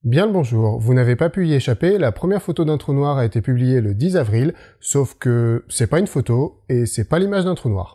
Bien le bonjour, vous n'avez pas pu y échapper, la première photo d'un trou noir a été publiée le 10 avril, sauf que c'est pas une photo et c'est pas l'image d'un trou noir.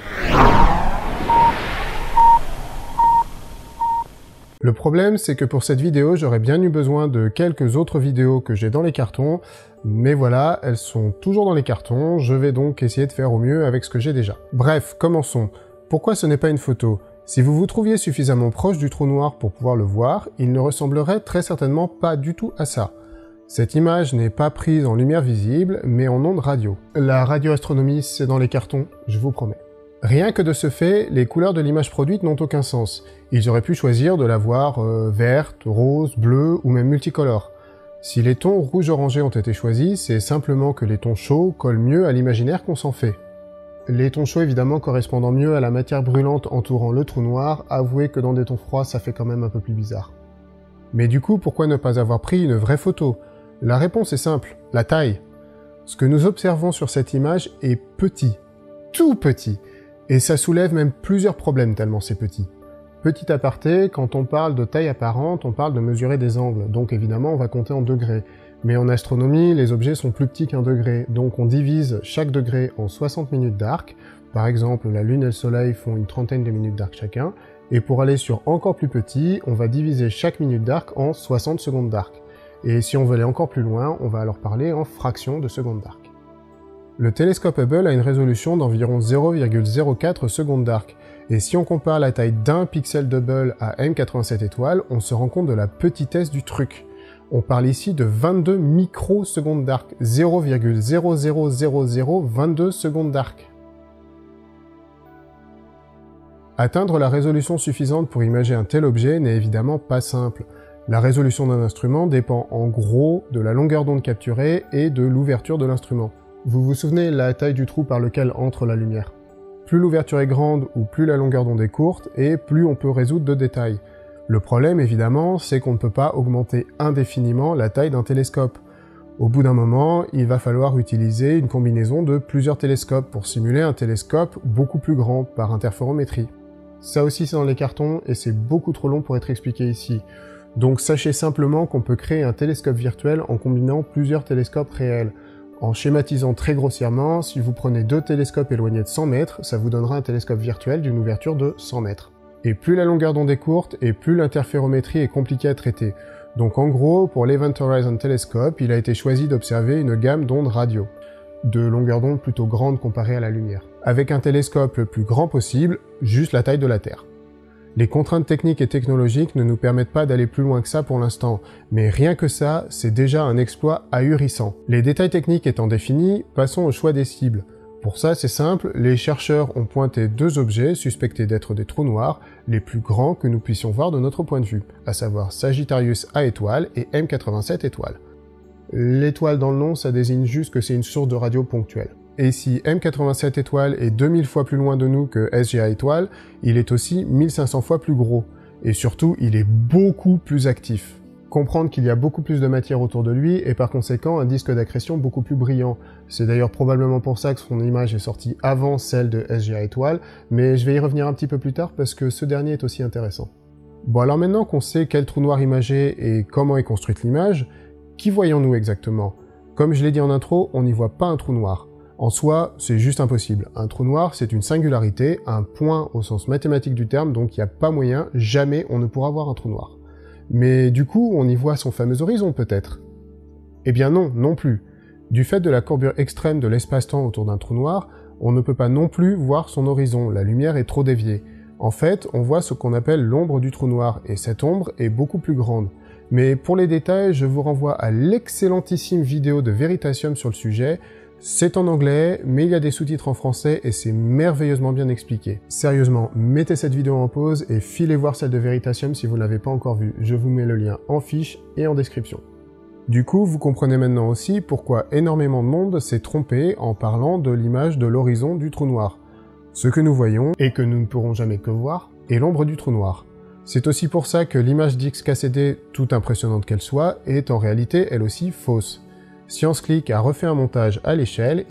Le problème, c'est que pour cette vidéo, j'aurais bien eu besoin de quelques autres vidéos que j'ai dans les cartons, mais voilà, elles sont toujours dans les cartons, je vais donc essayer de faire au mieux avec ce que j'ai déjà. Bref, commençons. Pourquoi ce n'est pas une photo ? Si vous vous trouviez suffisamment proche du trou noir pour pouvoir le voir, il ne ressemblerait très certainement pas du tout à ça. Cette image n'est pas prise en lumière visible, mais en ondes radio. La radioastronomie, c'est dans les cartons, je vous promets. Rien que de ce fait, les couleurs de l'image produite n'ont aucun sens. Ils auraient pu choisir de la voir verte, rose, bleue ou même multicolore. Si les tons rouge-orangé ont été choisis, c'est simplement que les tons chauds collent mieux à l'imaginaire qu'on s'en fait. Les tons chauds évidemment correspondant mieux à la matière brûlante entourant le trou noir, avouez que dans des tons froids ça fait quand même un peu plus bizarre. Mais du coup, pourquoi ne pas avoir pris une vraie photo ? La réponse est simple, la taille. Ce que nous observons sur cette image est petit, tout petit, et ça soulève même plusieurs problèmes tellement c'est petit. Petit aparté, quand on parle de taille apparente, on parle de mesurer des angles, donc évidemment on va compter en degrés. Mais en astronomie, les objets sont plus petits qu'un degré, donc on divise chaque degré en 60 minutes d'arc. Par exemple, la Lune et le Soleil font une trentaine de minutes d'arc chacun. Et pour aller sur encore plus petit, on va diviser chaque minute d'arc en 60 secondes d'arc. Et si on veut aller encore plus loin, on va alors parler en fractions de secondes d'arc. Le télescope Hubble a une résolution d'environ 0,04 secondes d'arc. Et si on compare la taille d'un pixel d'Hubble à M87 étoiles, on se rend compte de la petitesse du truc. On parle ici de 22 microsecondes d'arc, 0,000022 secondes d'arc. Atteindre la résolution suffisante pour imager un tel objet n'est évidemment pas simple. La résolution d'un instrument dépend en gros de la longueur d'onde capturée et de l'ouverture de l'instrument. Vous vous souvenez la taille du trou par lequel entre la lumière. Plus l'ouverture est grande ou plus la longueur d'onde est courte, et plus on peut résoudre de détails. Le problème, évidemment, c'est qu'on ne peut pas augmenter indéfiniment la taille d'un télescope. Au bout d'un moment, il va falloir utiliser une combinaison de plusieurs télescopes pour simuler un télescope beaucoup plus grand par interférométrie. Ça aussi c'est dans les cartons et c'est beaucoup trop long pour être expliqué ici. Donc sachez simplement qu'on peut créer un télescope virtuel en combinant plusieurs télescopes réels. En schématisant très grossièrement, si vous prenez deux télescopes éloignés de 100 mètres, ça vous donnera un télescope virtuel d'une ouverture de 100 mètres. Et plus la longueur d'onde est courte, et plus l'interférométrie est compliquée à traiter. Donc en gros, pour l'Event Horizon Telescope, il a été choisi d'observer une gamme d'ondes radio, de longueur d'onde plutôt grande comparée à la lumière, avec un télescope le plus grand possible, juste la taille de la Terre. Les contraintes techniques et technologiques ne nous permettent pas d'aller plus loin que ça pour l'instant, mais rien que ça, c'est déjà un exploit ahurissant. Les détails techniques étant définis, passons au choix des cibles. Pour ça, c'est simple, les chercheurs ont pointé deux objets suspectés d'être des trous noirs, les plus grands que nous puissions voir de notre point de vue, à savoir Sagittarius A étoile et M87 étoile. L'étoile dans le nom, ça désigne juste que c'est une source de radio ponctuelle. Et si M87 étoile est 2000 fois plus loin de nous que SGA étoile, il est aussi 1500 fois plus gros. Et surtout, il est beaucoup plus actif. Comprendre qu'il y a beaucoup plus de matière autour de lui et par conséquent un disque d'accrétion beaucoup plus brillant. C'est d'ailleurs probablement pour ça que son image est sortie avant celle de SGA étoile, mais je vais y revenir un petit peu plus tard parce que ce dernier est aussi intéressant. Bon alors maintenant qu'on sait quel trou noir imager et comment est construite l'image, qui voyons-nous exactement ? Comme je l'ai dit en intro, on n'y voit pas un trou noir. En soi, c'est juste impossible. Un trou noir, c'est une singularité, un point au sens mathématique du terme, donc il n'y a pas moyen, jamais on ne pourra voir un trou noir. Mais du coup, on y voit son fameux horizon peut-être ? Eh bien non, non plus. Du fait de la courbure extrême de l'espace-temps autour d'un trou noir, on ne peut pas non plus voir son horizon, la lumière est trop déviée. En fait, on voit ce qu'on appelle l'ombre du trou noir, et cette ombre est beaucoup plus grande. Mais pour les détails, je vous renvoie à l'excellentissime vidéo de Veritasium sur le sujet. C'est en anglais, mais il y a des sous-titres en français et c'est merveilleusement bien expliqué. Sérieusement, mettez cette vidéo en pause et filez voir celle de Veritasium si vous ne l'avez pas encore vue. Je vous mets le lien en fiche et en description. Du coup, vous comprenez maintenant aussi pourquoi énormément de monde s'est trompé en parlant de l'image de l'horizon du trou noir. Ce que nous voyons, et que nous ne pourrons jamais que voir, est l'ombre du trou noir. C'est aussi pour ça que l'image d'XKCD, toute impressionnante qu'elle soit, est en réalité elle aussi fausse. ScienceClick a refait un montage à l'échelle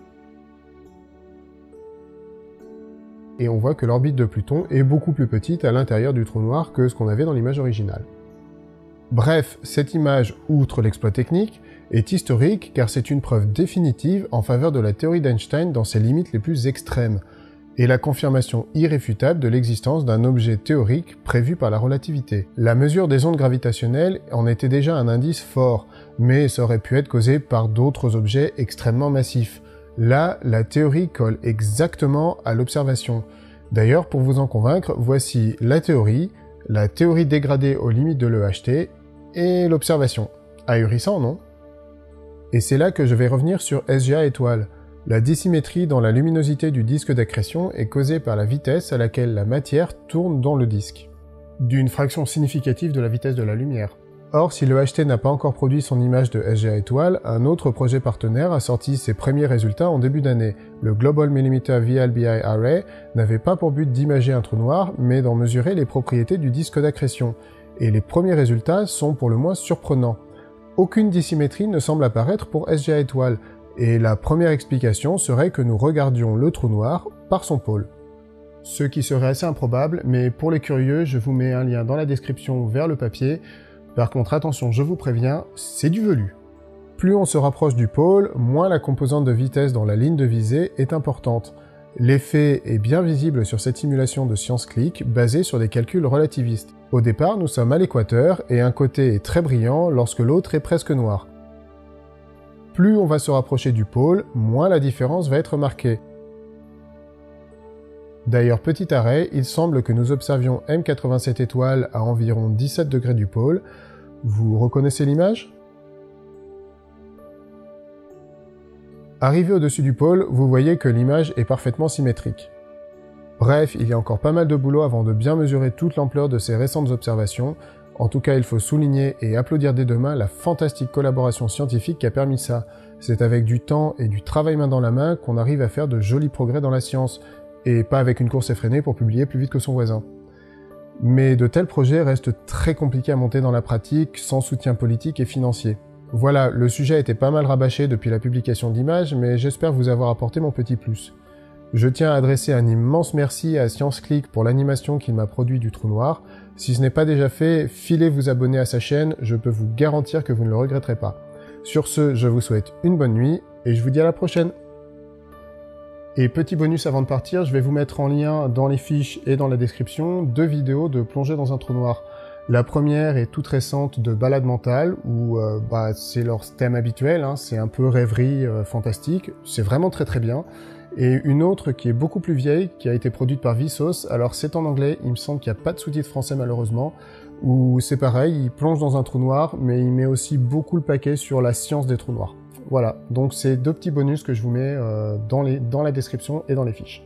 et on voit que l'orbite de Pluton est beaucoup plus petite à l'intérieur du trou noir que ce qu'on avait dans l'image originale. Bref, cette image, outre l'exploit technique, est historique car c'est une preuve définitive en faveur de la théorie d'Einstein dans ses limites les plus extrêmes, et la confirmation irréfutable de l'existence d'un objet théorique prévu par la relativité. La mesure des ondes gravitationnelles en était déjà un indice fort, mais ça aurait pu être causé par d'autres objets extrêmement massifs. Là, la théorie colle exactement à l'observation. D'ailleurs, pour vous en convaincre, voici la théorie dégradée aux limites de l'EHT, et l'observation. Ahurissant, non? Et c'est là que je vais revenir sur SGA étoile. La dissymétrie dans la luminosité du disque d'accrétion est causée par la vitesse à laquelle la matière tourne dans le disque, d'une fraction significative de la vitesse de la lumière. Or, si le HT n'a pas encore produit son image de SGA étoile, un autre projet partenaire a sorti ses premiers résultats en début d'année. Le Global Millimeter VLBI Array n'avait pas pour but d'imager un trou noir, mais d'en mesurer les propriétés du disque d'accrétion. Et les premiers résultats sont pour le moins surprenants. Aucune dissymétrie ne semble apparaître pour SGA étoile, et la première explication serait que nous regardions le trou noir par son pôle. Ce qui serait assez improbable, mais pour les curieux, je vous mets un lien dans la description vers le papier. Par contre, attention, je vous préviens, c'est du velu. Plus on se rapproche du pôle, moins la composante de vitesse dans la ligne de visée est importante. L'effet est bien visible sur cette simulation de ScienceClick basée sur des calculs relativistes. Au départ, nous sommes à l'équateur et un côté est très brillant lorsque l'autre est presque noir. Plus on va se rapprocher du pôle, moins la différence va être marquée. D'ailleurs, petit arrêt, il semble que nous observions M87 étoile à environ 17 degrés du pôle. Vous reconnaissez l'image? Arrivé au-dessus du pôle, vous voyez que l'image est parfaitement symétrique. Bref, il y a encore pas mal de boulot avant de bien mesurer toute l'ampleur de ces récentes observations. En tout cas, il faut souligner et applaudir des deux mains la fantastique collaboration scientifique qui a permis ça. C'est avec du temps et du travail main dans la main qu'on arrive à faire de jolis progrès dans la science, et pas avec une course effrénée pour publier plus vite que son voisin. Mais de tels projets restent très compliqués à monter dans la pratique, sans soutien politique et financier. Voilà, le sujet a été pas mal rabâché depuis la publication d'images, mais j'espère vous avoir apporté mon petit plus. Je tiens à adresser un immense merci à ScienceClick pour l'animation qu'il m'a produit du trou noir. Si ce n'est pas déjà fait, filez vous abonner à sa chaîne, je peux vous garantir que vous ne le regretterez pas. Sur ce, je vous souhaite une bonne nuit, et je vous dis à la prochaine. Et petit bonus avant de partir, je vais vous mettre en lien dans les fiches et dans la description 2 vidéos de plongée dans un trou noir. La première est toute récente de balade mentale, où c'est leur thème habituel, hein, c'est un peu rêverie fantastique, c'est vraiment très très bien. Et une autre qui est beaucoup plus vieille, qui a été produite par Vsauce, alors c'est en anglais, il me semble qu'il n'y a pas de sous-titres français malheureusement, où c'est pareil, il plonge dans un trou noir, mais il met aussi beaucoup le paquet sur la science des trous noirs. Voilà, donc c'est 2 petits bonus que je vous mets dans la description et dans les fiches.